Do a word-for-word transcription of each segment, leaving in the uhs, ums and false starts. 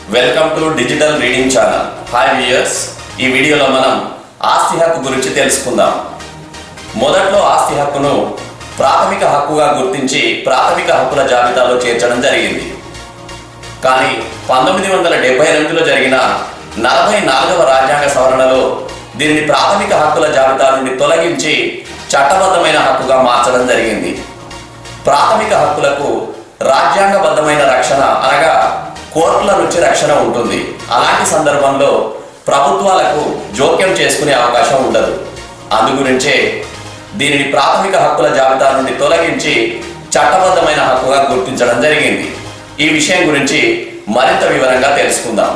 Welcome to digital reading channel. Hi viewers, ఈ వీడియోలో మనం ఆస్తి హక్కు గురించి తెలుసుకుందాం. మొదట్లో ఆస్తి హక్కును ప్రాథమిక హక్కుగా గుర్తించి ప్రాథమిక హక్కుల జాబితాలో చేర్చడం జరిగింది. కానీ పంతొమ్మిది వందల డెబ్బై ఎనిమిదిలో జరిగిన నలభై నాలుగవ రాజ్యాంగ సవరణలో దీనిని ప్రాథమిక హక్కుల జాబితా నుండి తొలగించి చట్టబద్ధమైన హక్కుగా మార్చడం జరిగింది. ప్రాథమిక హక్కులకు రాజ్యాంగబద్ధమైన రక్షణ అనగా కోర్టుల నుంచి రక్షణ ఉంటుంది. అలాంటి సందర్భంలో ప్రభుత్వాలకు జోక్యం చేసుకునే అవకాశం ఉండదు. అందుగురించే దీనిని ప్రాథమిక హక్కుల జాబితా నుండి తొలగించి చట్టబద్ధమైన హక్కుగా గుర్తించడం జరిగింది. ఈ విషయం గురించి మరింత వివరంగా తెలుసుకుందాం.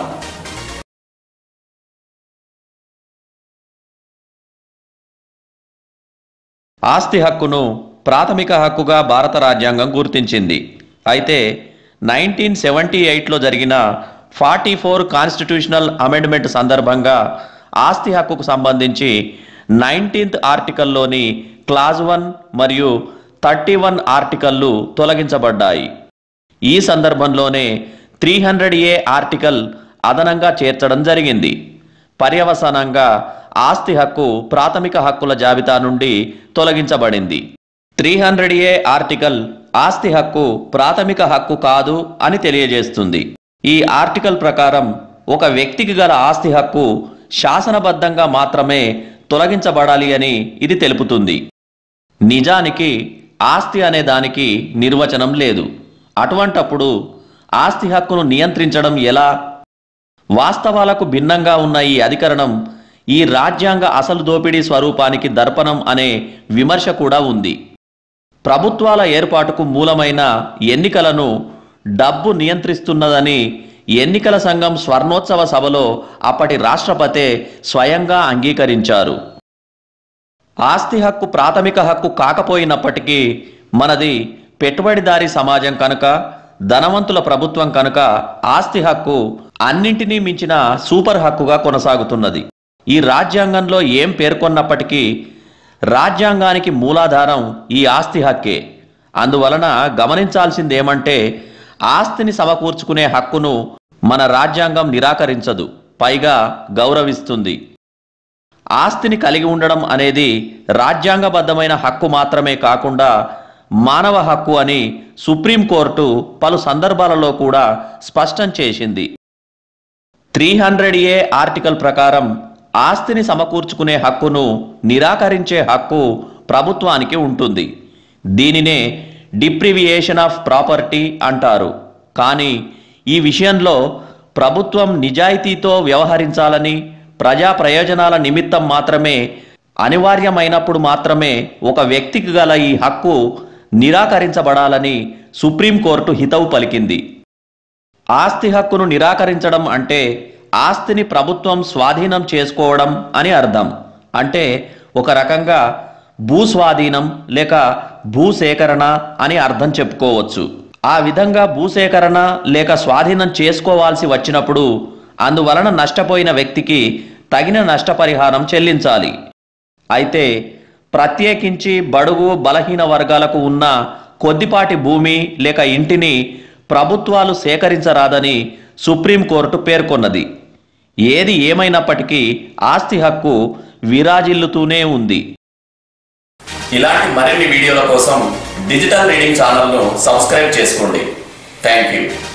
ఆస్తి హక్కును ప్రాథమిక హక్కుగా భారత రాజ్యాంగం గుర్తించింది. అయితే నైన్టీన్ సెవెంటీ ఎయిట్లో జరిగిన ఫార్టీ ఫోర్ కాన్స్టిట్యూషనల్ అమెండ్మెంట్ సందర్భంగా ఆస్తి హక్కుకు సంబంధించి నైన్టీన్త్ ఆర్టికల్లోని క్లాజ్ వన్ మరియు థర్టీ వన్ ఆర్టికల్లు తొలగించబడ్డాయి. ఈ సందర్భంలోనే త్రీ హండ్రెడ్ ఏ ఆర్టికల్ అదనంగా చేర్చడం జరిగింది. పర్యవసానంగా ఆస్తి హక్కు ప్రాథమిక హక్కుల జాబితా నుండి తొలగించబడింది. త్రీ హండ్రెడ్ ఏ ఆర్టికల్ ఆస్తి హక్కు ప్రాథమిక హక్కు కాదు అని తెలియజేస్తుంది. ఈ ఆర్టికల్ ప్రకారం ఒక వ్యక్తికి గల ఆస్తి హక్కు శాసనబద్ధంగా మాత్రమే తొలగించబడాలి అని ఇది తెలుపుతుంది. నిజానికి ఆస్తి అనే దానికి నిర్వచనం లేదు. అటువంటప్పుడు ఆస్తి హక్కును నియంత్రించడం ఎలా? వాస్తవాలకు భిన్నంగా ఉన్న ఈ అధికరణం ఈ రాజ్యాంగ అసలు దోపిడీ స్వరూపానికి దర్పణం అనే విమర్శ కూడా ఉంది. ప్రభుత్వాల ఏర్పాటుకు మూలమైన ఎన్నికలను డబ్బు నియంత్రిస్తున్నదని ఎన్నికల సంఘం స్వర్ణోత్సవ సభలో అప్పటి రాష్ట్రపతే స్వయంగా అంగీకరించారు. ఆస్తి హక్కు ప్రాథమిక హక్కు కాకపోయినప్పటికీ మనది పెట్టుబడిదారీ సమాజం కనుక, ధనవంతుల ప్రభుత్వం కనుక ఆస్తి హక్కు అన్నింటినీ మించిన సూపర్ హక్కుగా కొనసాగుతున్నది. ఈ రాజ్యాంగంలో ఏం పేర్కొన్నప్పటికీ రాజ్యాంగానికి మూలాధారం ఈ ఆస్తి హక్కే. అందువలన గమనించాల్సిందేమంటే ఆస్తిని సమకూర్చుకునే హక్కును మన రాజ్యాంగం నిరాకరించదు, పైగా గౌరవిస్తుంది. ఆస్తిని కలిగి ఉండడం అనేది రాజ్యాంగబద్ధమైన హక్కు మాత్రమే కాకుండా మానవ హక్కు అని సుప్రీంకోర్టు పలు సందర్భాలలో కూడా స్పష్టం చేసింది. త్రీ హండ్రెడ్ ఏ ఆర్టికల్ ప్రకారం ఆస్తిని సమకూర్చుకునే హక్కును నిరాకరించే హక్కు ప్రభుత్వానికి ఉంటుంది. దీనినే డిప్రివియేషన్ ఆఫ్ ప్రాపర్టీ అంటారు. కానీ ఈ విషయంలో ప్రభుత్వం నిజాయితీతో వ్యవహరించాలని, ప్రజా ప్రయోజనాల నిమిత్తం మాత్రమే అనివార్యమైనప్పుడు మాత్రమే ఒక వ్యక్తికి గల ఈ హక్కు నిరాకరించబడాలని సుప్రీంకోర్టు హితవు పలికింది. ఆస్తి హక్కును నిరాకరించడం అంటే ఆస్తిని ప్రభుత్వం స్వాధీనం చేసుకోవడం అని అర్థం. అంటే ఒక రకంగా భూస్వాధీనం లేక భూసేకరణ అని అర్థం చెప్పుకోవచ్చు. ఆ విధంగా భూసేకరణ లేక స్వాధీనం చేసుకోవాల్సి వచ్చినప్పుడు అందువలన నష్టపోయిన వ్యక్తికి తగిన నష్టపరిహారం చెల్లించాలి. అయితే ప్రత్యేకించి బడుగు బలహీన వర్గాలకు ఉన్న కొద్దిపాటి భూమి లేక ఇంటిని ప్రభుత్వాలు సేకరించరాదని సుప్రీంకోర్టు పేర్కొన్నది. ఏది ఏమైనప్పటికీ ఆస్తి హక్కు విరాజిల్లుతూనే ఉంది. ఇలాంటి మరిన్ని వీడియోల కోసం డిజిటల్ రీడింగ్ ఛానల్ను సబ్స్క్రైబ్ చేసుకోండి. Thank you.